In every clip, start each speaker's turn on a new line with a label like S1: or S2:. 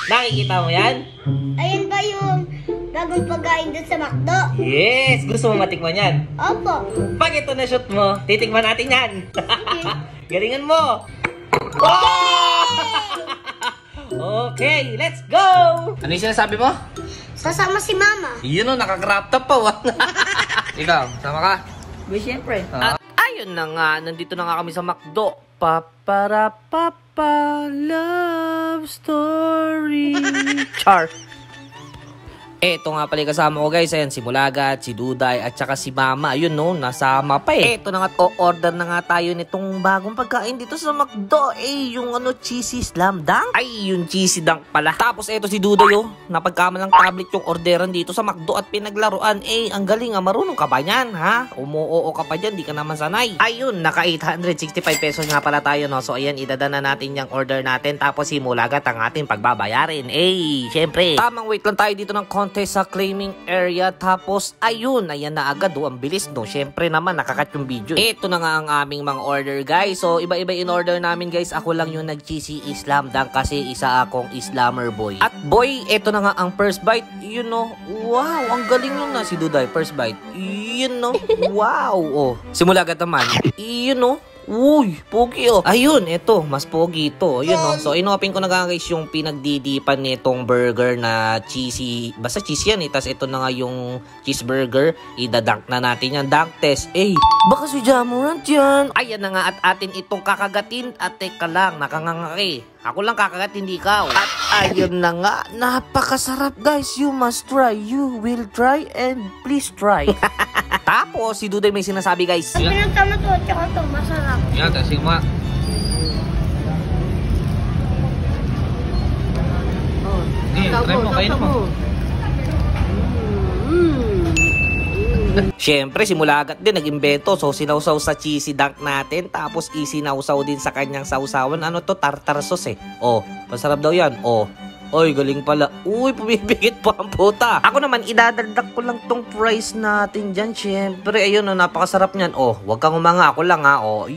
S1: Nakikita mo yan?
S2: Ayun ba yung bagong pagkain doon sa McDo?
S1: Yes! Gusto mo matikman yan?
S2: Opo.
S1: Pag ito na shoot mo, titikman natin yan. Galingan mo! Oh! Okay, let's go! Ano yung sinasabi mo?
S2: Sasama si Mama.
S1: Yun o, naka-crop top pa. Ikaw, sama ka?
S2: Ba, siyempre.
S1: Ayun na nga, nandito na nga kami sa McDo. Papara papa love story. Char. Eto nga pala kasama ko guys, ayan si Mulagat, si Duday at saka si Mama. Ayun no, nasama pa eh. Eto na nga, o-order na nga tayo nitong bagong pagkain dito sa McDo. Yung cheesy slam dunk. Ay, yung cheesy dunk pala. Tapos eto si Duday napagkamalang tablet yung orderan dito sa McDo at pinaglaruan. Ang galing marunong ka ba yan ha? Umuoo ka pa dyan, di ka naman sanay. Ayun, naka 865 pesos nga pala tayo no. So ayan, idadana natin yung order natin. Tapos si Mulagat ang ating pagbabayarin. Syempre, tamang wait lang tayo dito ng sa claiming area. Tapos ayun, ayan na agad ang bilis no. Syempre naman nakakat yung video. Ito na nga ang aming mga order guys. So iba-iba in order namin guys. Ako lang yung nag-cheesy Islam dunk kasi isa akong Islamer boy. At boy, ito na nga ang first bite. Yun no. Wow, ang galing yun na si Duday. First bite. Yun no. Wow. Simula agad naman. Yun no. Uy, pogi Ayun, ito, mas pogi ito. Ayun So, inopen ko na guys yung pinagdidipan nitong burger na cheesy. Basta cheesy yan Tapos ito na nga yung cheeseburger. Idadunk na natin yan. Dunk test. Baka si Jamorant yan. Ayan na nga at atin itong kakagatin. At teka lang, nakangangaki. Ako lang kakagat, hindi ikaw. At ayun na nga, napakasarap guys. You must try. You will try and please try. Tapos, si Duday may sinasabi guys.
S2: Ang pinagtama to, tsaka to, masarap.
S1: Yan, tasing mo. Try mo, kain mo. Siyempre, si Mulagat din nag-imbento. So, sinawsaw sa cheesy dunk natin. Tapos, isinawsaw din sa kanyang sausawan. Ano to? Tartar sauce masarap daw yan. Oy, galing pala. Uy, pumipigit pa ang puta. Ako naman, idadagdag ko lang tong price natin dyan. Siyempre, ayun napakasarap niyan. Wag kang umanga. Ako lang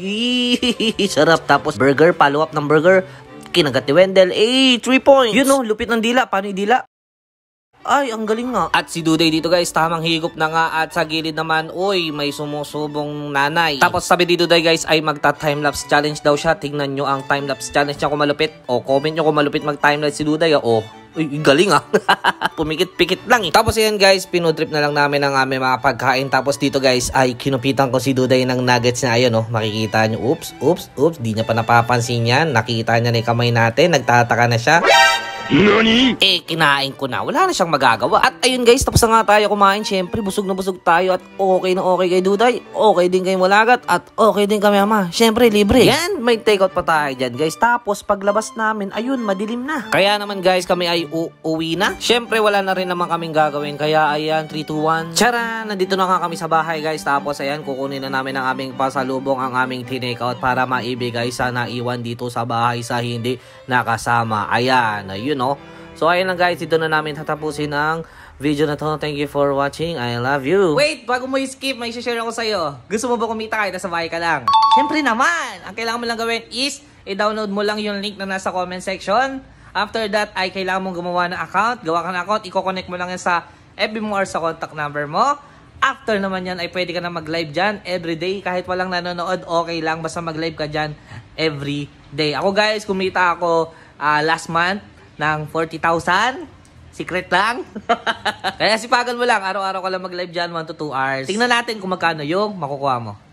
S1: sarap. Tapos, burger, follow-up ng burger. Kinagat ni Wendell. 3 points. Yun lupit ng dila. Paano yung dila? Ay, ang galing nga. At si Duday dito guys, tamang higop na nga. At sa gilid naman, may sumusubong nanay. Tapos sabi dito Duday guys, ay magta-timelapse challenge daw siya. Tingnan nyo ang timelapse challenge niya kung malupit. Comment nyo kung malupit mag-timelapse si Duday. Galing Pumikit-pikit lang Tapos yan guys, pinudrip na lang namin ang aming mga pagkain. Tapos dito guys, ay kinupitan ko si Duday ng nuggets na ayun makikita nyo. Oops. Di niya pa napapansin yan. Nakita niya na yung kamay natin. Nagtataka na siya. Nani? Kinain ko na. Wala na siyang magagawa. At ayun guys, tapos na nga tayo kumain. Siyempre, busog na busog tayo. At okay na okay kay Duday. Okay din kay Mulagat. At okay din kami Mama. Siyempre, libre. Yan, may take out pa tayo dyan guys. Tapos, paglabas namin, ayun, madilim na. Kaya naman guys, kami ay uwi na. Siyempre, wala na rin naman kaming gagawin. Kaya ayan, 3, 2, 1. Tara! Nandito na nga kami sa bahay guys. Tapos ayan, kukunin na namin ang aming pasalubong, ang aming tinake out para maibigay sa naiwan dito sa bahay sa hindi nakasama. Ayan, ayun So ayun lang guys, dito na namin tatapusin ang video na to. Thank you for watching. I love you. Wait, bago mo i-skip, may share ako sa'yo. Gusto mo ba kumita kahit nasa bahay ka lang? Siyempre naman! Ang kailangan mo lang gawin is, i-download mo lang yung link na nasa comment section. After that, ay kailangan mong gumawa ng account. Gawa ka ng account, i-connect mo lang yan sa FB mo or sa contact number mo. After naman yan, ay pwede ka na mag-live dyan everyday. Kahit walang nanonood, okay lang. Basta mag-live ka dyan everyday. Ako guys, kumita ako last month ng 40,000. Secret lang. Kaya sipagan mo lang. Araw-araw ka lang mag-live dyan, 1 to 2 hours. Tingnan natin kung magkano yung makukuha mo.